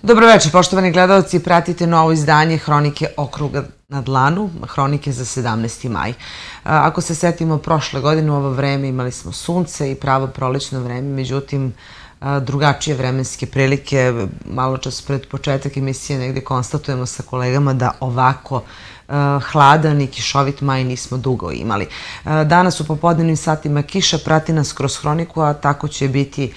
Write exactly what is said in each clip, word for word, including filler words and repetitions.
Dobroveče, poštovani gledalci, pratite novo izdanje Hronike okruga na dlanu, Hronike za sedamnaesti maj. Ako se setimo prošle godine u ovo vreme imali smo sunce i pravo prolećno vreme, međutim drugačije vremenske prilike. Malo čas pred početak emisije negde konstatujemo sa kolegama da ovako hladan i kišovit maj nismo dugo imali. Danas u popodnevnim satima kiša prati nas kroz Hroniku, a tako će biti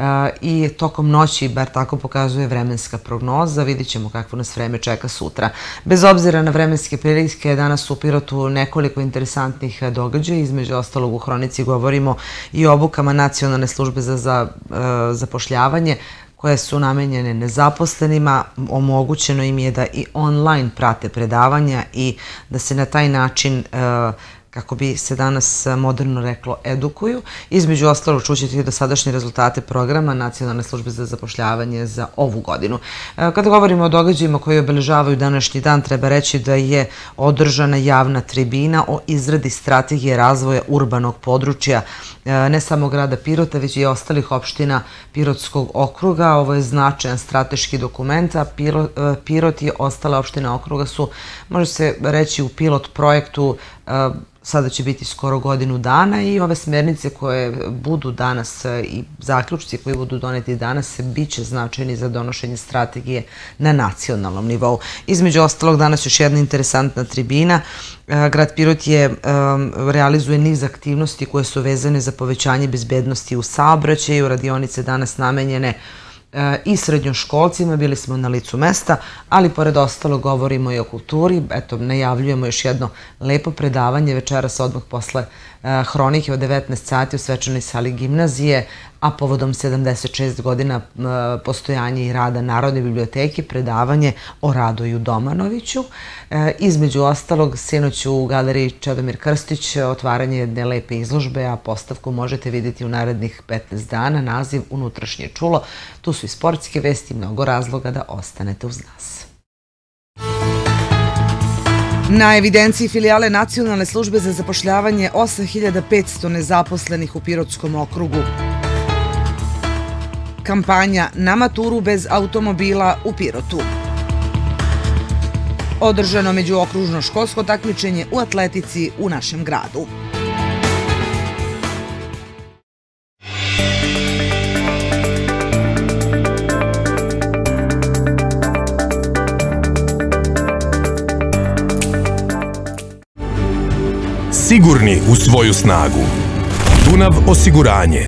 i tokom noći, bar tako pokazuje vremenska prognoza. Vidit ćemo kakvo nas vreme čeka sutra. Bez obzira na vremenske prilike, danas u Pirotu nekoliko interesantnih događaja. Između ostalog u Hronici govorimo i o obukama Nacionalne službe za zapošljavanje koje su namenjene nezaposlenima. Omogućeno im je da i online prate predavanja i da se na taj način, kako bi se danas moderno reklo, edukuju. Između ostalog čućete i dosadašnje rezultate programa Nacionalne službe za zapošljavanje za ovu godinu. Kada govorimo o događajima koji obeležavaju današnji dan, treba reći da je održana javna tribina o izradi strategije razvoja urbanog područja ne samo grada Pirota, već i ostalih opština Pirotskog okruga. Ovo je značajan strateški dokument, a Pirot i ostale opštine okruga su, može se reći, u pilot projektu. Sada će biti skoro godinu dana i ove smernice koje budu danas i zaključci koji budu doneti danas bit će značajni za donošenje strategije na nacionalnom nivou. Između ostalog, danas još jedna interesantna tribina. Grad Pirot je realizuje niz aktivnosti koje su vezane za povećanje bezbednosti u saobraćaju. Radionice danas namenjene i srednjoškolcima, bili smo na licu mesta, ali pored ostalo govorimo i o kulturi. Eto, najavljujemo još jedno lepo predavanje večeras odmah posle Hronike od devetnaest sati u svečanoj sali gimnazije, a povodom sedamdeset šest godina postojanja i rada Narodne biblioteke, predavanje o Radoju Domanoviću. Između ostalog, sinoć u galeriji Čedomir Krstić otvaranje jedne lepe izložbe, a postavku možete vidjeti u narednih petnaest dana, naziv Unutrašnje čulo. Tu su i sportske vesti, mnogo razloga da ostanete uz nas. Na evidenciji filijale Nacionalne službe za zapošljavanje osam hiljada petsto nezaposlenih u Pirotskom okrugu. Kampanja Na maturu bez automobila u Pirotu. Održano međuokružno školsko takmičenje u atletici u našem gradu. Sigurni u svoju snagu. Dunav osiguranje.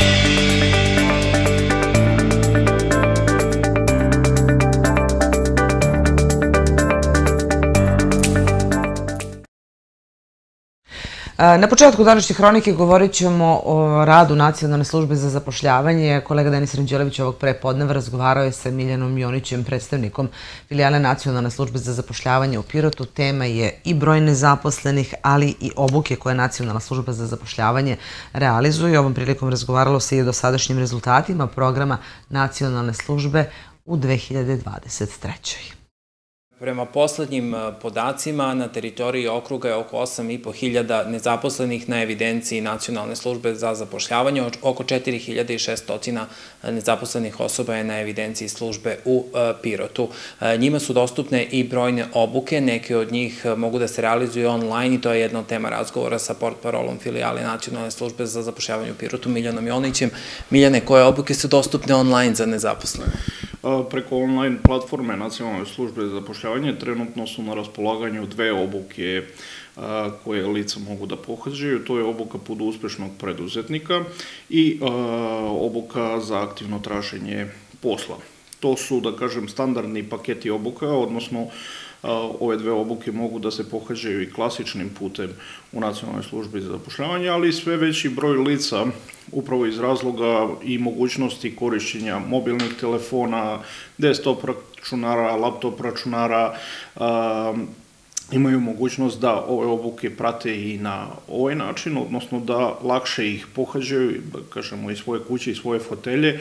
Na početku današnje Hronike govorit ćemo o radu Nacionalne službe za zapošljavanje. Kolega Denis Ranđelović ovog prepodneva razgovarao je sa Miljanom Jonićem, predstavnikom filijale Nacionalne službe za zapošljavanje u Pirotu. Tema je i broj nezaposlenih, ali i obuke koje Nacionalna služba za zapošljavanje realizuje. Ovom prilikom razgovaralo se i o dosadašnjim rezultatima programa Nacionalne službe u dve hiljade dvadeset trećoj. Prema poslednjim podacima, na teritoriji okruga je oko osam i po hiljada nezaposlenih na evidenciji Nacionalne službe za zapošljavanje. Oko četiri hiljade šesto nezaposlenih osoba je na evidenciji službe u Pirotu. Njima su dostupne i brojne obuke, neke od njih mogu da se realizuju online i to je jedna od tema razgovora sa portparolom filijale Nacionalne službe za zapošljavanje u Pirotu, Miljanom Jonićem. Miljane, koje obuke su dostupne online za nezaposlene? Preko online platforme Nacionalne službe za zapošljavanje trenutno su na raspolaganju dve obuke koje lica mogu da pohađaju. To je obuka Put uspešnog preduzetnika i obuka za aktivno traženje posla. To su, da kažem, standardni paketi obuka, odnosno ove dve obuke mogu da se pohađaju i klasičnim putem u Nacionalnoj službi za zapošljavanje, ali sve veći broj lica, upravo iz razloga i mogućnosti korišćenja mobilnih telefona, desktop računara, laptop računara, imaju mogućnost da ove obuke prate i na ovaj način, odnosno da lakše ih pohađaju, kažemo, iz svoje kuće i svoje fotelje,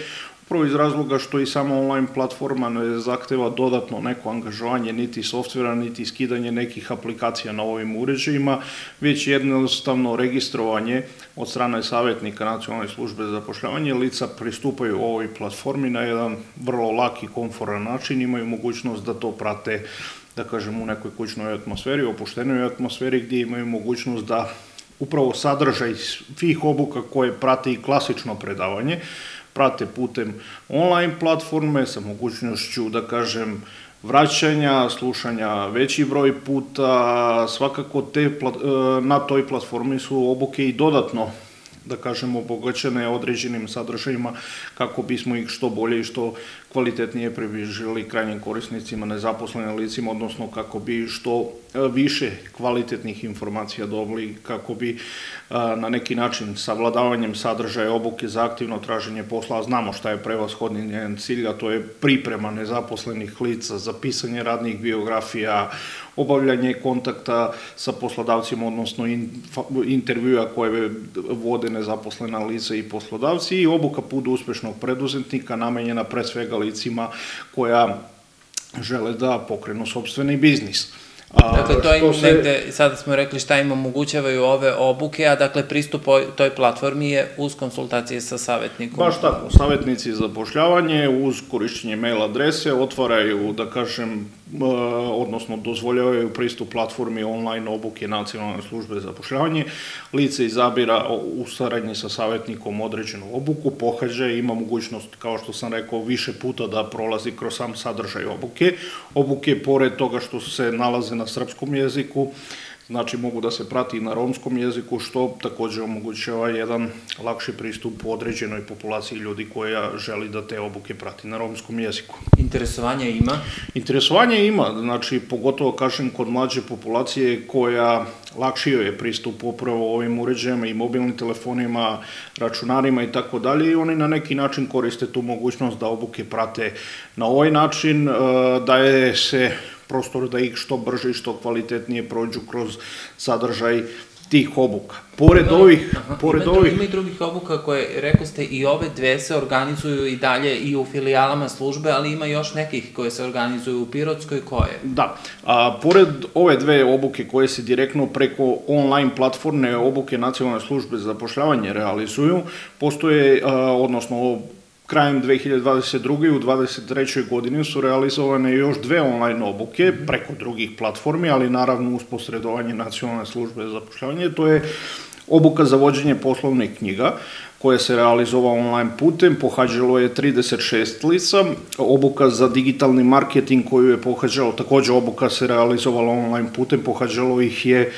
Prvo iz razloga što i sama online platforma ne zahteva dodatno neko angažovanje niti softvera, niti skidanje nekih aplikacija na ovim uređajima, već jednostavno registrovanje od strane savjetnika Nacionalne službe za zapošljavanje. Lica pristupaju ovoj platformi na jedan vrlo lak i komforan način, imaju mogućnost da to prate, da kažem, u nekoj kućnoj atmosferi, opuštenoj atmosferi, gdje imaju mogućnost da upravo sadržaj svih obuka koje prate i klasično predavanje, prate putem online platforme sa mogućnošću, da kažem, vraćanja, slušanja veći broj puta. Svakako te, na toj platformi su obuke i dodatno, da kažem, obogaćene određenim sadržajima kako bismo ih što bolje i što kvalitetnije približili krajnjim korisnicima, nezaposlenim licima, odnosno kako bi što više kvalitetnih informacija dobili, kako bi na neki način savladavanjem sadržaja obuke za aktivno traženje posla, a znamo šta je prevashodni njen cilj, a to je priprema nezaposlenih lica za pisanje radnih biografija, obavljanje kontakta sa poslodavcima, odnosno intervjua koje vode nezaposlena lica i poslodavci, i obuka put uspešnog preduzetnika namenjena pre svega licima koja žele da pokrenu sopstveni biznis. Dakle, to im negde, sada smo rekli šta im omogućavaju ove obuke, a dakle pristup toj platformi je uz konsultacije sa savjetnikom. Baš tako, savjetnici za zapošljavanje uz korišćenje mail adrese otvaraju, da kažem, odnosno dozvoljavaju pristup platformi online obuke Nacionalne službe za zapošljavanje. Lice izabira u saradnji sa savjetnikom određenu obuku, pohađa i ima mogućnost, kao što sam rekao, više puta da prolazi kroz sam sadržaj obuke. Obuke, pored toga što se nalaze na srpskom jeziku, znači mogu da se prati i na romskom jeziku, što također omogućava jedan lakši pristup određenoj populaciji ljudi koja želi da te obuke prati na romskom jeziku. Interesovanje ima? Interesovanje ima, znači pogotovo, kažem, kod mlađe populacije koja lakšio je pristup upravo ovim uređajima i mobilnim telefonima, računarima i tako dalje, i oni na neki način koriste tu mogućnost da obuke prate na ovaj način, daje se prostor da ih što brže i što kvalitetnije prođu kroz sadržaj tih obuka. Pored ovih... Ima i drugih obuka koje, rekao ste, i ove dve se organizuju i dalje i u filijalama službe, ali ima još nekih koje se organizuju u Pirotskoj, koje? Da. Pored ove dve obuke koje se direktno preko online platforme obuke Nacionalne službe za zapošljavanje realizuju, postoje, odnosno krajem dve hiljade dvadeset druge i u dvadeset trećoj godini su realizovane još dve online obuke preko drugih platformi, ali naravno uz posredovanje Nacionalne službe za zapošljavanje. To je obuka za vođenje poslovnih knjiga, koja se realizova online putem, pohađalo je trideset šest lica. Obuka za digitalni marketing koju je pohađalo, također obuka se realizovala online putem, pohađalo ih je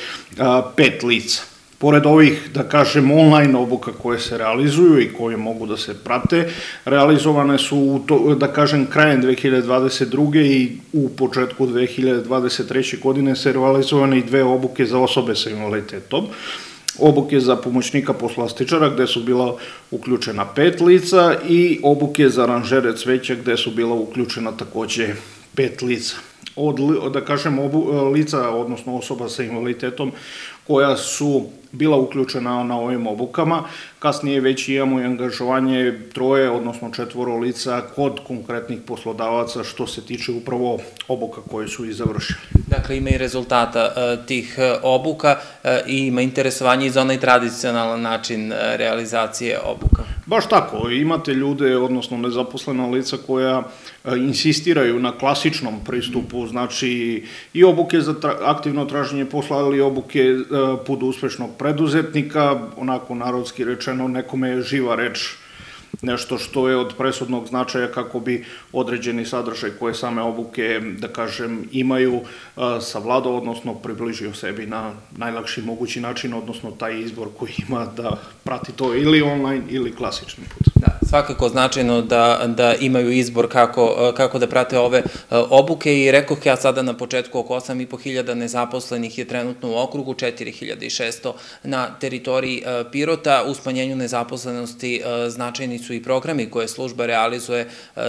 pet lica. Pored ovih, da kažem, online obuka koje se realizuju i koje mogu da se prate, realizovane su, da kažem, krajem dve hiljade dvadeset druge i u početku dve hiljade dvadeset treće godine se realizovane i dve obuke za osobe sa invaliditetom. Obuke za pomoćnika poslastičara gde su bila uključena pet lica i obuke za aranžere cveća gde su bila uključena takođe pet lica. Od, da kažem, lica, odnosno osoba sa invaliditetom koja su bila uključena na ovim obukama, kasnije već imamo i angažovanje troje, odnosno četvoro lica kod konkretnih poslodavaca što se tiče upravo obuka koje su i završili. Dakle, ima i rezultata tih obuka i ima interesovanje i za onaj tradicionalan način realizacije obuka. Baš tako, imate ljude, odnosno nezaposlena lica koja insistiraju na klasičnom pristupu, znači i obuke za aktivno traženje posla, ali i obuke put uspešnog preduzetnika, onako narodski rečeno, nekome je živa reč nešto što je od presudnog značaja kako bi određeni sadržaj koje same obuke, da kažem, imaju savladao, odnosno približio sebi na najlakši mogući način, odnosno taj izbor koji ima da prati to ili online ili klasični put. Da, svakako značajno da imaju izbor kako da prate ove obuke i rekoh ja sada na početku oko osam i po hiljada nezaposlenih je trenutno u okrugu, četiri hiljade šesto na teritoriji Pirota. U smanjenju nezaposlenosti značajni su i programi koje služba realizuje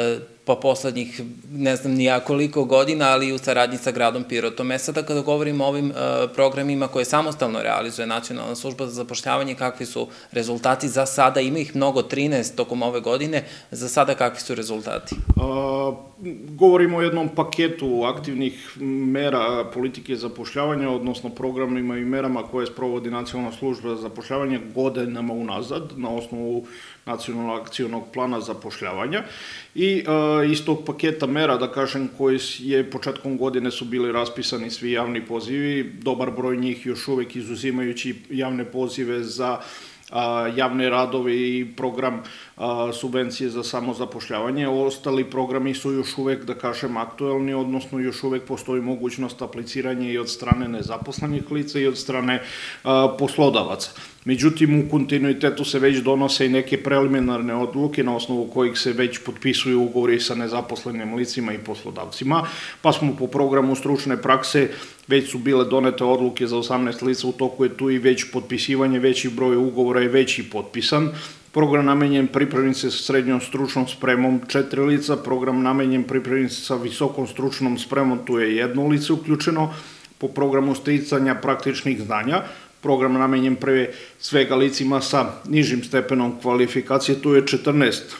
po poslednjih, ne znam ni ja koliko godina, ali i u saradnji sa gradom Pirotom. E sada kada govorimo o ovim programima koje samostalno realizuje Nacionalna služba za zapošljavanje, kakvi su rezultati za sada? Ima ih mnogo, trinaest tokom ove godine. Za sada kakvi su rezultati? Govorimo o jednom paketu aktivnih mera politike zapošljavanja, odnosno programima i merama koje sprovodi Nacionalna služba za zapošljavanje godinama unazad na osnovu Nacionalnog akcionog plana zapošljavanja i iz tog paketa mera, da kažem, koji je početkom godine su bili raspisani svi javni pozivi, dobar broj njih još uvek izuzimajući javne pozive za javne radove i program subvencije za samozapošljavanje. Ostali programi su još uvek, da kažem, aktuelni, odnosno još uvek postoji mogućnost apliciranja i od strane nezaposlenih lica i od strane poslodavaca. Međutim, u kontinuitetu se već donose i neke preliminarne odluke na osnovu kojih se već potpisuju ugovori sa nezaposlenim licima i poslodavcima, pa smo po programu stručne prakse već su bile donete odluke za osamnaest lica, u toku je tu i već potpisivanje, veći broj ugovora je već i potpisan. Program namenjen pripravnici sa srednjom stručnom spremom četiri lica, program namenjen pripravnici sa visokom stručnom spremom, tu je jedno lice uključeno, po programu sticanja praktičnih znanja, program namenjen pre svega licima sa nižim stepenom kvalifikacije, tu je četrnaest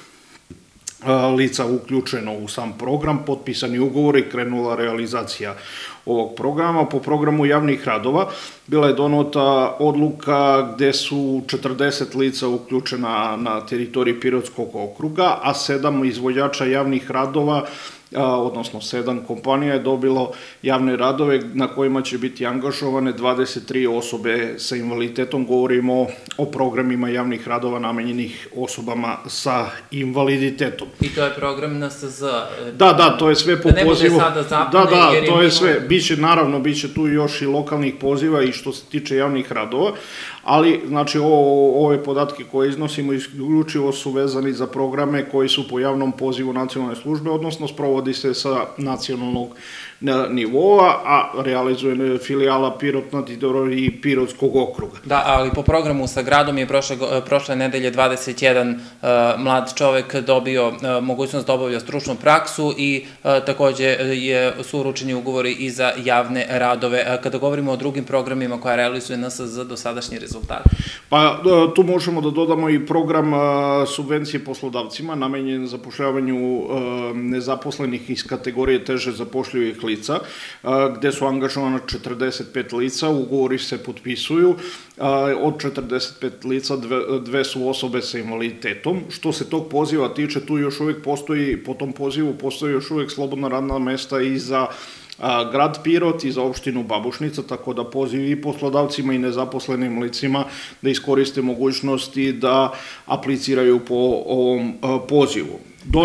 lica uključeno u sam program, potpisani ugovori i krenula realizacija ovog programa. Po programu javnih radova bila je donota odluka gde su četrdeset lica uključena na teritoriji Pirotskog okruga, a sedam izvođača javnih radova, odnosno sedam kompanija je dobilo javne radove na kojima će biti angažovane dvadeset tri osobe sa invaliditetom. Govorimo o programima javnih radova namenjenih osobama sa invaliditetom. I to je program N S Z? Da, da, to je sve po pozivu. Da ne bude sada zapne? Da, da, to je sve. Biće, naravno, biće tu još i lokalnih poziva i što se tiče javnih radova, ali, znači, ove podatke koje iznosimo isključivo su vezani za programe koji su po javnom pozivu nacionalne službe, odnosno sprovodi se sa nacionalnog nivoa, a realizuje filijala Pirot na teritoriji Pirotskog okruga. Da, ali po programu sa gradom je prošle nedelje dvadeset jedan mlad čovek dobio mogućnost da obavlja stručnu praksu i takođe su uručeni ugovori i za javne radove. Kada govorimo o drugim programima koja realizuje N S Z, dosadašnji rezultat? Pa tu možemo da dodamo i program subvencije poslodavcima namenjen zapošljavanju nezaposlenih iz kategorije teže zapošljivih lica, gde su angažovana četrdeset pet lica, ugovori se potpisuju, od četrdeset pet lica dve su osobe sa invaliditetom. Što se tog poziva tiče, tu još uvek postoji, po tom pozivu postoji još uvek slobodna radna mesta i za grad Pirot i za opštinu Babušnica, tako da poziv i poslodavcima i nezaposlenim licima da iskoriste mogućnosti da apliciraju po ovom pozivu.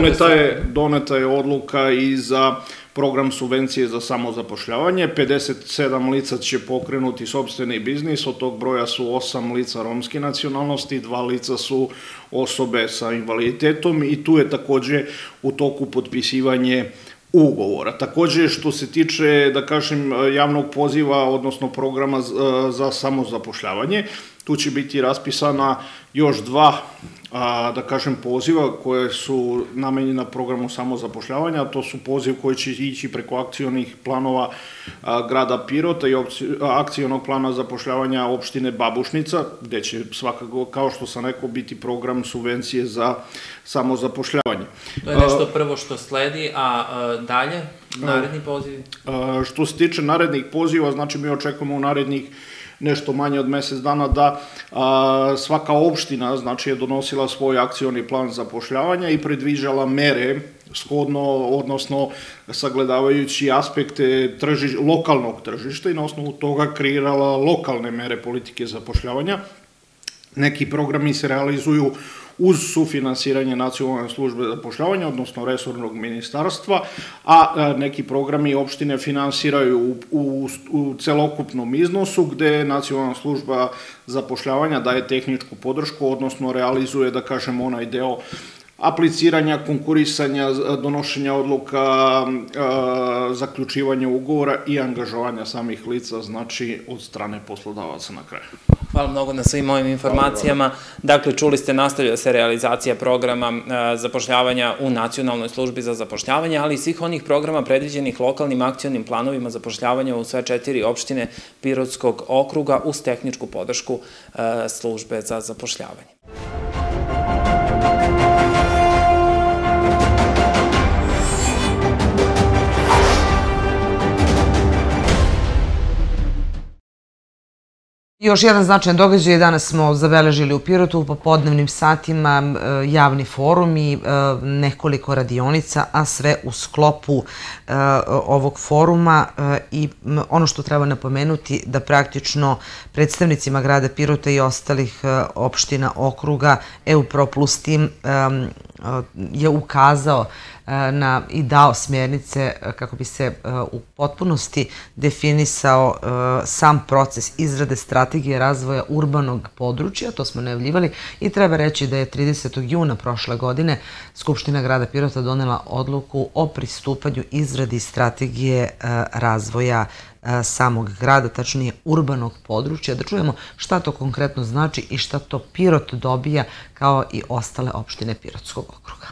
Doneta je odluka i za program subvencije za samozapošljavanje. pedeset sedam lica će pokrenuti sopstveni biznis, od tog broja su osam lica romske nacionalnosti, dva lica su osobe sa invaliditetom i tu je takođe u toku potpisivanje ugovora. Takođe, što se tiče, da kažem, javnog poziva, odnosno programa za samozapošljavanje, tu će biti raspisana još dva, da kažem, poziva koje su namenjena programu samozapošljavanja, to su poziv koji će ići preko akcionih planova grada Pirota i akcionog plana zapošljavanja opštine Babušnica, gde će svakako, kao što sam rekao, biti program subvencije za samozapošljavanje. To je nešto prvo što sledi, a dalje, naredni pozivi? Što se tiče narednih poziva, znači mi očekujemo u narednih nešto manje od mesec dana da svaka opština, znači, je donosila svoj akcioni plan zapošljavanja i predviđala mere shodno, odnosno sagledavajući aspekte lokalnog tržišta i na osnovu toga kreirala lokalne mere politike zapošljavanja. Neki programi se realizuju uz sufinansiranje Nacionalne službe zapošljavanja, odnosno resornog ministarstva, a neki programi opštine finansiraju u celokupnom iznosu, gde Nacionalna služba zapošljavanja daje tehničku podršku, odnosno realizuje, da kažem, onaj deo apliciranja, konkurisanja, donošenja odluka, zaključivanja ugovora i angažovanja samih lica, znači od strane poslodavaca na kraju. Hvala mnogo na svim ovim informacijama. Dakle, čuli ste, nastavlja se realizacija programa zapošljavanja u Nacionalnoj službi za zapošljavanje, ali i svih onih programa predviđenih lokalnim akcionim planovima zapošljavanja u sve četiri opštine Pirotskog okruga uz tehničku podršku službe za zapošljavanje. Još jedan značajan događaj danas smo zabeležili u Pirotu u popodnevnim satima, javni forum i nekoliko radionica, a sve u sklopu ovog foruma. I ono što treba napomenuti da praktično predstavnicima grada Pirota i ostalih opština okruga E U Pro Plus tim je ukazao na i dao smjernice kako bi se u potpunosti definisao sam proces izrade strategije razvoja urbanog područja, to smo najavljivali, i treba reći da je tridesetog juna prošle godine Skupština grada Pirota donela odluku o pristupanju izradi strategije razvoja samog grada, tačnije urbanog područja, da čujemo šta to konkretno znači i šta to Pirot dobija kao i ostale opštine Pirotskog okruga.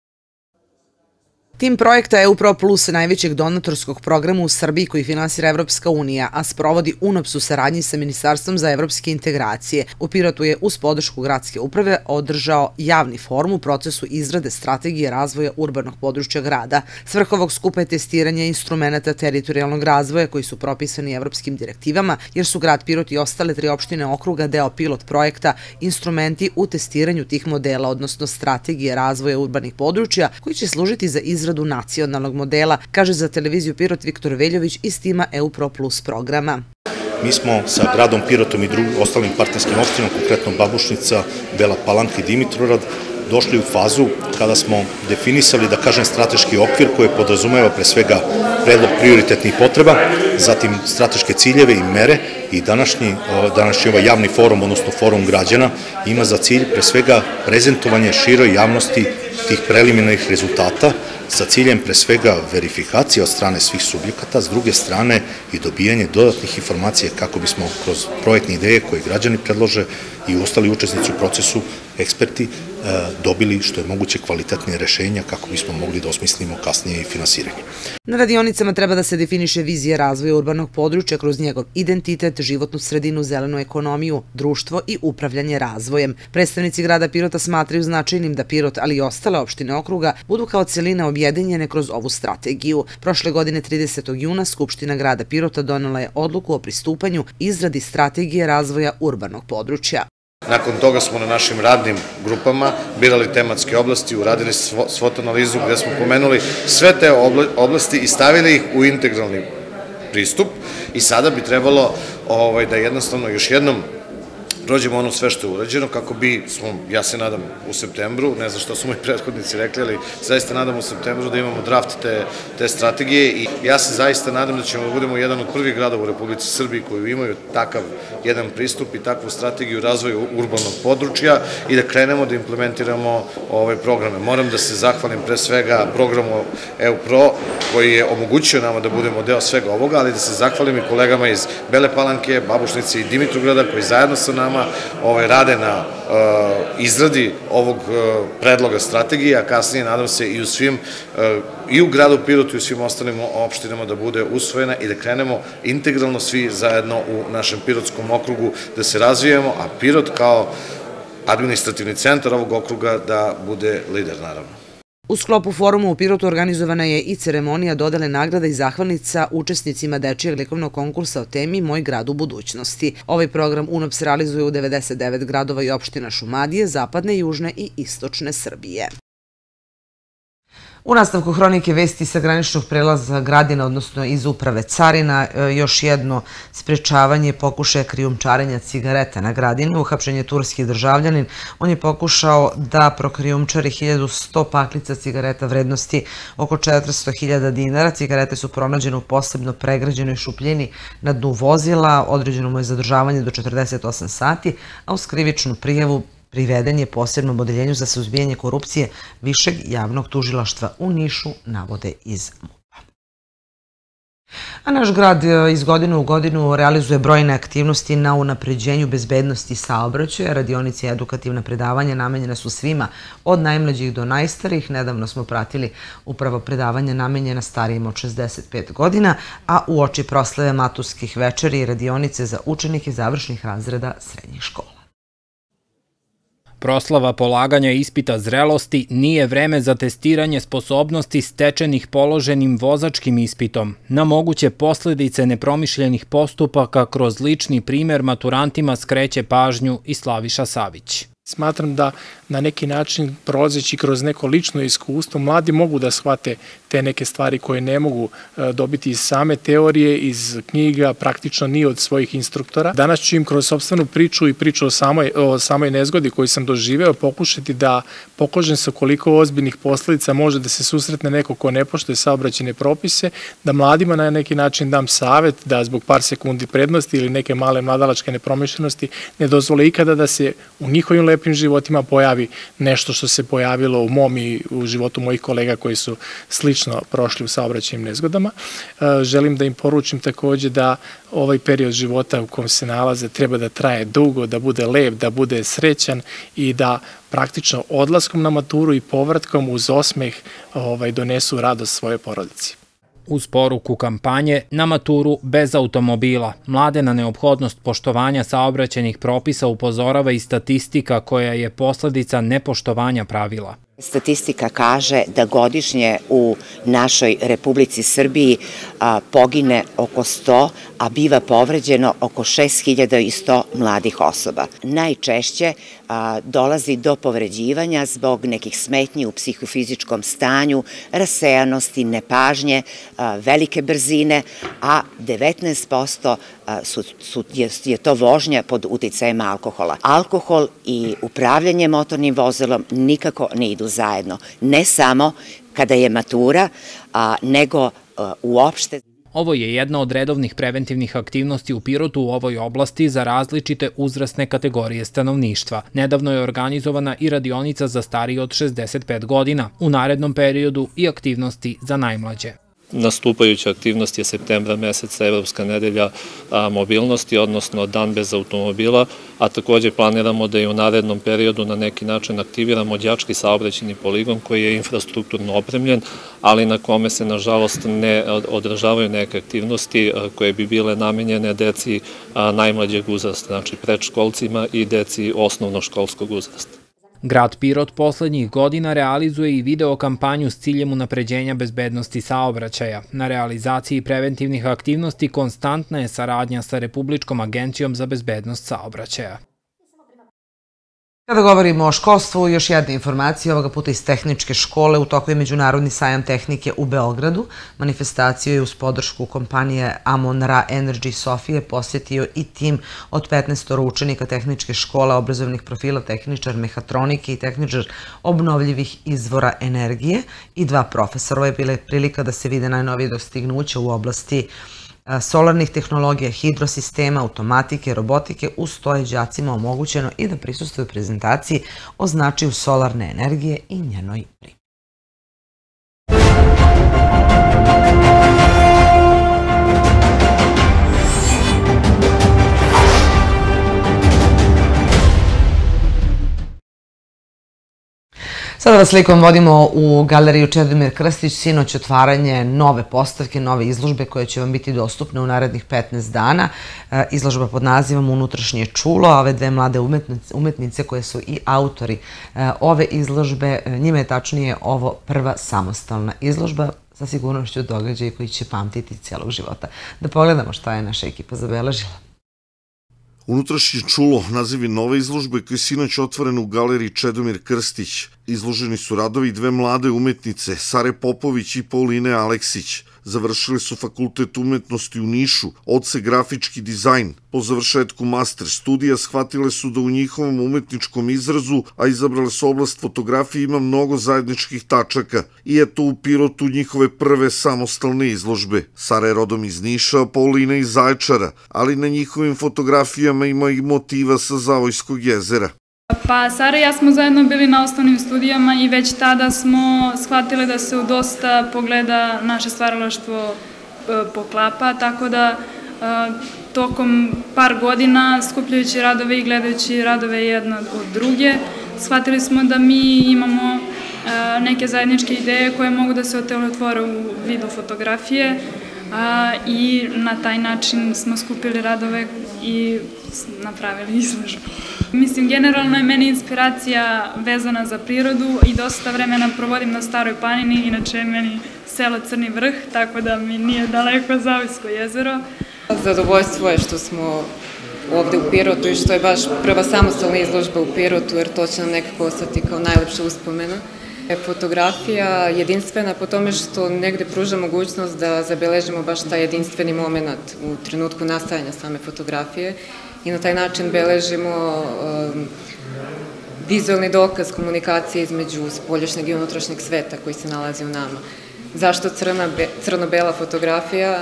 Tim projekta E U Pro Plus, najvećeg donatorskog programa u Srbiji koji finansira Evropska unija, a sprovodi U N O P S u saradnji sa Ministarstvom za evropske integracije. U Pirotu je uz podršku gradske uprave održao javni forum u procesu izrade strategije razvoja urbanog područja grada. Svrha ovog skupa je testiranje instrumenta teritorijalnog razvoja koji su propisani evropskim direktivama, jer su grad Pirot i ostale tri opštine okruga deo pilot projekta instrumenti u testiranju tih modela, odnosno strategije razvoja urbanih područja koji će služiti za izradu izradu nacionalnog modela, kaže za televiziju Pirot Viktor Veljović iz tima E U Pro Plus programa. Mi smo sa gradom Pirotom i ostalim partnerskim opštinom, konkretno Babušnica, Bela Palanka i Dimitrovgrad, došli u fazu kada smo definisali, da kažem, strateški okvir koji podrazumeva pre svega predlog prioritetnih potreba, zatim strateške ciljeve i mere, i današnji, današnji ovaj javni forum, odnosno forum građana, ima za cilj pre svega prezentovanje široj javnosti tih preliminarnih rezultata sa ciljem pre svega verifikacije od strane svih subjekata, s druge strane i dobijanje dodatnih informacija kako bismo kroz projektne ideje koje građani predlože i ostali učesnici u procesu, eksperti, dobili što je moguće kvalitetnije rešenja kako bismo mogli da osmislimo kasnije i finansiranje. Na radionicama treba da se definiše vizija razvoja urbanog područja kroz njegov identitet, životnu sredinu, zelenu ekonomiju, društvo i upravljanje razvojem. Predstavnici grada Pirota smatraju značajnim da Pirot, ali i ostale opštine okruga, budu kao celina objedinjene kroz ovu strategiju. Prošle godine tridesetog juna Skupština grada Pirota donela je odluku o pristupanju izradi strategije razvoja urbanog područja. Nakon toga smo na našim radnim grupama birali tematske oblasti, uradili SWOT analizu gde smo pomenuli sve te oblasti i stavili ih u integralni pristup, i sada bi trebalo da jednostavno još jednom prođemo ono sve što je urađeno kako bi smo, ja se nadam u septembru, ne znam što su moji prethodnici rekli, ali zaista nadam u septembru da imamo draft te strategije, i ja se zaista nadam da ćemo da budemo jedan od prvih gradova u Republici Srbiji koji imaju takav jedan pristup i takvu strategiju razvoja urbanog područja i da krenemo da implementiramo ove programe. Moram da se zahvalim pre svega programu E U Pro koji je omogućio nama da budemo deo svega ovoga, ali da se zahvalim i kolegama iz Bele Palanke, Babušnice i Dimitrovgrada koji zajedno sa nama rade na izradi ovog predloga strategije, a kasnije nadam se i u svim, i u gradu Pirotu i u svim ostalim opštinama da bude usvojena i da krenemo integralno svi zajedno u našem Pirotskom okrugu da se razvijemo, a Pirot kao administrativni centar ovog okruga da bude lider, naravno. U sklopu foruma u Pirotu organizovana je i ceremonija dodele nagrada i zahvalnica učesnicima dečijeg likovnog konkursa o temi Moj grad u budućnosti. Ovaj program U N O P S realizuje u devedeset devet gradova i opština Šumadije, zapadne, južne i istočne Srbije. U nastavku hronike vesti sa graničnog prelaza Gradina, odnosno iz uprave Carina, još jedno sprečavanje pokušaja krijumčarenja cigareta na Gradini. Uhapšen je turski državljanin. On je pokušao da prokrijumčari hiljadu sto paklica cigareta vrednosti oko četiristo hiljada dinara. Cigarete su pronađene u posebno pregrađenoj šupljini na dnu vozila. Određeno mu je zadržavanje do četrdeset osam sati, a uz krivičnu prijavu priveden je posebnom odeljenju za suzbijanje korupcije Višeg javnog tužilaštva u Nišu, navode iz M U P-a. A naš grad iz godine u godinu realizuje brojne aktivnosti na unapređenju bezbednosti saobraćaja. Radionice i edukativna predavanja namenjena su svima, od najmlađih do najstarijih. Nedavno smo pratili upravo predavanja namenjena starijima od šezdeset pet godina, a uoči proslave maturskih večeri i radionice za učenike završnih razreda srednjih škola. Proslava polaganja ispita zrelosti nije vreme za testiranje sposobnosti stečenih položenim vozačkim ispitom. Na moguće posledice nepromišljenih postupaka kroz lični primer maturantima skreće pažnju i Slaviša Savić. Smatram da na neki način, prolazeći kroz neko lično iskustvo, mladi mogu da shvate te neke stvari koje ne mogu dobiti iz same teorije, iz knjiga, praktično ni od svojih instruktora. Danas ću im kroz sopstvenu priču i priču o samoj, o samoj nezgodi koju sam doživeo pokušati da pokažem se koliko ozbiljnih posledica može da se susretne neko ko ne poštuje saobraćajne propise, da mladima na neki način dam savet da zbog par sekundi prednosti ili neke male mladalačke nepromišljenosti ne dozvole ikada da se u njihovim lepim životima pojavi nešto što se pojavilo u mom i u životu mojih kolega koji su slično prošli u saobraćajnim nezgodama. Želim da im poručim takođe da ovaj period života u kom se nalaze treba da traje dugo, da bude lep, da bude srećan i da praktično odlaskom na maturu i povratkom uz osmeh donesu radost svoje porodici. Uz poruku kampanje na maturu bez automobila, mlade na neophodnost poštovanja saobraćajnih propisa upozorava i statistika koja je posledica nepoštovanja pravila. Statistika kaže da godišnje u našoj Republici Srbiji pogine oko sto, a biva povređeno oko šest hiljada sto mladih osoba. Najčešće dolazi do povređivanja zbog nekih smetnji u psihofizičkom stanju, rasejanosti, nepažnje, velike brzine, a devetnaest posto je to vožnja pod uticajem alkohola. Alkohol i upravljanje motornim vozilom nikako ne idu zajedno. Ne samo kada je matura, nego uopšte. Ovo je jedna od redovnih preventivnih aktivnosti u Pirotu u ovoj oblasti za različite uzrasne kategorije stanovništva. Nedavno je organizovana i radionica za starije od šezdeset pet godina, u narednom periodu i aktivnosti za najmlađe. Nastupajuća aktivnost je septembra meseca Evropska nedelja mobilnosti, odnosno dan bez automobila, a također planiramo da i u narednom periodu na neki način aktiviramo đački saobraćajni poligon koji je infrastrukturno opremljen, ali na kome se nažalost ne odražavaju neke aktivnosti koje bi bile namenjene deci najmlađeg uzrasta, znači predškolcima i deci osnovnoškolskog uzrasta. Grad Pirot poslednjih godina realizuje i video kampanju s ciljem unapređenja bezbednosti saobraćaja. Na realizaciji preventivnih aktivnosti konstantna je saradnja sa Republičkom agencijom za bezbednost saobraćaja. Kada govorimo o školstvu, još jedna informacija, ovoga puta iz tehničke škole, u toku je Međunarodni sajam tehnike u Beogradu. Manifestaciju je uz podršku kompanije Amon-Ra Energy Sofije posjetio i tim od petnaest učenika tehničke škole obrazovnih profila, tehničar mehatronike i tehničar obnovljivih izvora energije i dva profesora. Ovo je bila prilika da se vide najnovije dostignuća u oblasti solarnih tehnologija, hidrosistema, automatike, robotike. Uz to je đacima omogućeno i da prisustvuju prezentaciji o značaju solarne energije i njenoj primjeni. Sada vas slikom vodimo u galeriju Čedomir Krstić, sinoć otvaranje nove postavke, nove izložbe koje će vam biti dostupne u narednih petnaest dana. Izložba pod nazivom Unutrašnje čulo, a ove dve mlade umetnice koje su i autori ove izložbe, njima je tačnije ovo prva samostalna izložba, sa sigurnošću događaj koji će pamtiti cijelog života. Da pogledamo šta je naša ekipa zabeležila. Unutrašnje čulo, nazivi nove izložbe koji je sinoć otvoren u galeriji Čedomir Krstić. Izloženi su radovi dve mlade umetnice, Sare Popović i Pauline Aleksić. Završili su Fakultet umetnosti u Nišu, odsek grafički dizajn. Po završetku master studija shvatile su da u njihovom umetničkom izrazu, a izabrale su oblast fotografije, ima mnogo zajedničkih tačaka. I eto u Pirotu njihove prve samostalne izložbe. Sara je rodom iz Niša, a Paulina iz Zaječara, ali na njihovim fotografijama ima i motiva sa Zavojskog jezera. Pa Sara i ja smo zajedno bili na osnovnim studijama i već tada smo shvatili da se u dosta pogleda naše stvaralaštvo poklapa, tako da tokom par godina skupljajući radove i gledajući radove jedno od druge, shvatili smo da mi imamo neke zajedničke ideje koje mogu da se otvore u vidu fotografije i na taj način smo skupili radove i napravili izložbu. Mislim, generalno je meni inspiracija vezana za prirodu i dosta vremena provodim na Staroj planini, inače je meni selo Crni Vrh, tako da mi nije daleko Zavisko jezero. Zadovoljstvo je što smo ovde u Pirotu i što je baš prva samostalna izložba u Pirotu, jer to će nam nekako ostati kao najlepša uspomena. Fotografija jedinstvena po tome što negde pruža mogućnost da zabeležimo baš taj jedinstveni moment u trenutku nastajanja same fotografije i na taj način beležimo vizualni dokaz komunikacije između spoljašnjeg i unutrašnjeg sveta koji se nalazi u nama. Zašto crno-bela fotografija?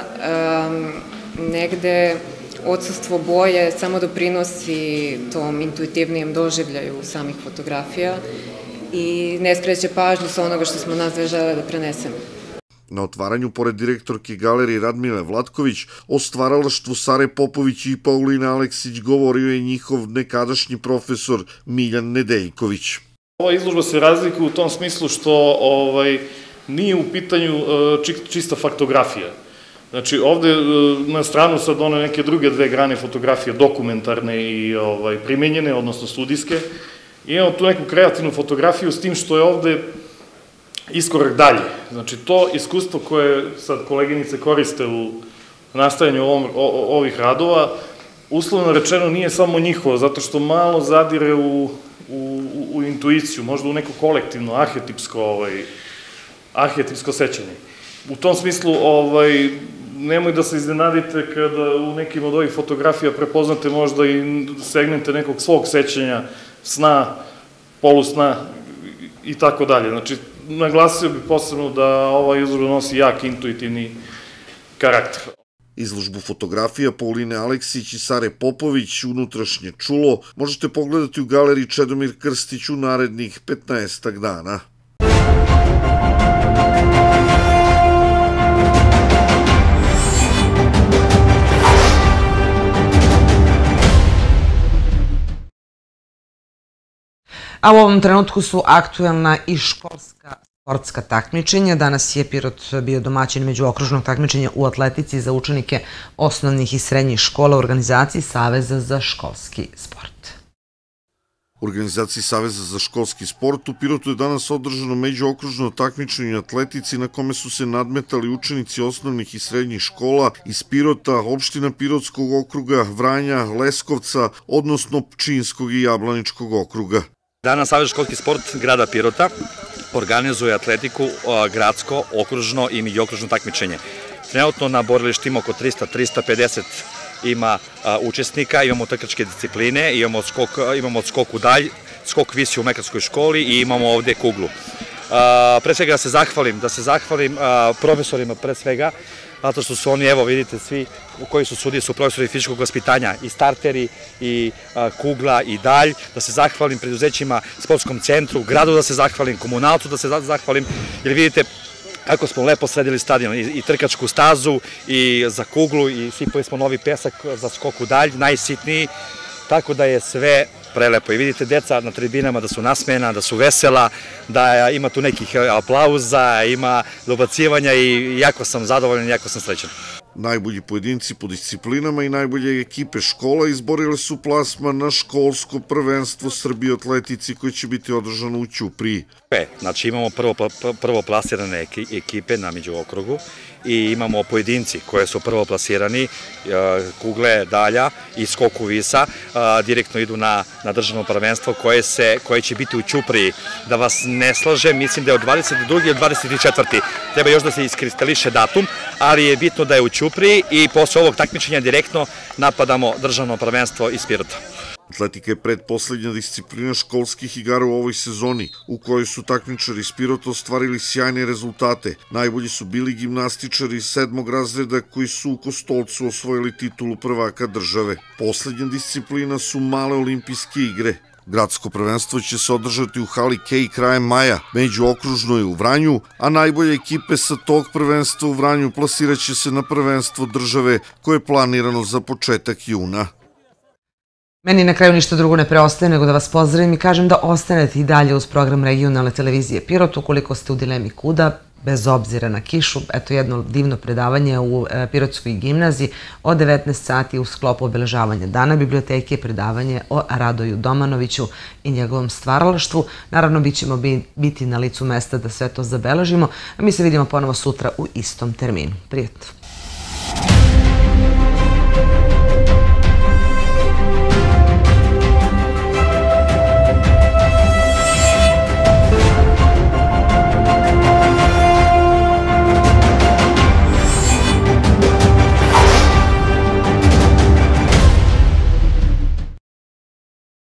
Negde odsustvo boje samo doprinosi tom intuitivnijem doživljaju samih fotografija i ne skreće pažnju sa onoga što smo nas dve žele da prenesemo. Na otvaranju, pored direktorke galerije Radmile Vlatković, o stvaralaštvu Sare Popović i Pauline Aleksić govorio je njihov nekadašnji profesor Miljan Nedeljković. Ova izložba se razlikuje u tom smislu što nije u pitanju čista faktografija. Znači, ovde na stranu sad one neke druge dve grane fotografije, dokumentarne i primenjene, odnosno studijske. Imamo tu neku kreativnu fotografiju s tim što je ovde iskorak dalje. Znači, to iskustvo koje sad koleginice koriste u nastajanju ovih radova, uslovno rečeno nije samo njihovo, zato što malo zadire u intuiciju, možda u neko kolektivno, arhetipsko sećanje. U tom smislu, nemoj da se iznenadite kada u nekim od ovih fotografija prepoznate možda i segmente nekog svog sećanja, sna, polusna i tako dalje. Znači, naglasio bih posebno da ova izložba nosi jak intuitivni karakter. Izložbu fotografija Pauline Aleksić i Sare Popović, Unutrašnje čulo, možete pogledati u galeriji Čedomir Krstić u narednih petnaestak dana. A u ovom trenutku su aktuelna i školska sportska takmičenja. Danas je Pirot bio domaćin međuokružnog takmičenja u atletici za učenike osnovnih i srednjih škola u organizaciji Saveza za školski sport. U organizaciji Saveza za školski sport u Pirotu je danas održano međuokružno takmičenje u atletici na kome su se nadmetali učenici osnovnih i srednjih škola iz Pirota, opština Pirotskog okruga, Vranja, Leskovca, odnosno Pčinjskog i Jablaničkog okruga. Danas Savez za školski sport grada Pirota organizuje atletiku, gradsko, okružno i međuokružno takmičenje. Trenutno na borilištima oko trista do trista pedeset ima učesnika, imamo trkačke discipline, imamo skok u dalj, skok visi u mekarskoj školi i imamo ovde kuglu. Pre svega da se zahvalim, da se zahvalim profesorima pre svega, zato što su oni, evo vidite svi koji su sudije, su profesori fizičkog vaspitanja, i starteri, i kugla, i dalj, da se zahvalim preduzećima, sportskom centru, gradu da se zahvalim, komunalcu da se zahvalim, jer vidite kako smo lepo sredili stadion, i trkačku stazu, i za kuglu, i sipali smo novi pesak za skok u dalj, najsitniji, tako da je sve prelepo. I vidite deca na tribinama da su nasmejana, da su vesela, da ima tu nekih aplauza, ima dobacivanja i jako sam zadovoljan i jako sam srećan. Najbolji pojedinci po disciplinama i najbolje ekipe škola izborile su plasman na školsko prvenstvo Srbije u atletici koje će biti održano u Ćupriji. Znači imamo prvo plasirane ekipe na međuokrugu i imamo pojedinci koje su prvo plasirani, kugle, dalja i skoku visa, direktno idu na državno prvenstvo koje će biti u Ćupriji. Da vas ne slažem, mislim da je od dvadeset druge do dvadeset četvrte treba još da se iskristališe datum, ali je bitno da je u Ćupriji i posle ovog takmičenja direktno napadamo državno prvenstvo iz Pirota. Atletika je predposlednja disciplina školskih igara u ovoj sezoni, u kojoj su takmičari iz Pirota ostvarili sjajne rezultate. Najbolji su bili gimnastičari iz sedmog razreda koji su u Kostolcu osvojili titulu prvaka države. Poslednja disciplina su male olimpijske igre. Gradsko prvenstvo će se održati u hali Kej krajem maja, međuokružno je u Vranju, a najbolje ekipe sa tog prvenstva u Vranju plasirat će se na prvenstvo države koje je planirano za početak juna. Meni na kraju ništa drugo ne preostaje nego da vas pozdravim i kažem da ostanete i dalje uz program regionalne televizije Pirot ukoliko ste u dilemi kuda, bez obzira na kišu. Eto jedno divno predavanje u Pirotskoj gimnaziji od devetnaest sati u sklopu obeležavanja Dana biblioteke, predavanje o Radoju Domanoviću i njegovom stvaralaštvu. Naravno, bit ćemo biti na licu mesta da sve to zabeležimo, a mi se vidimo ponovo sutra u istom terminu. Prijatno!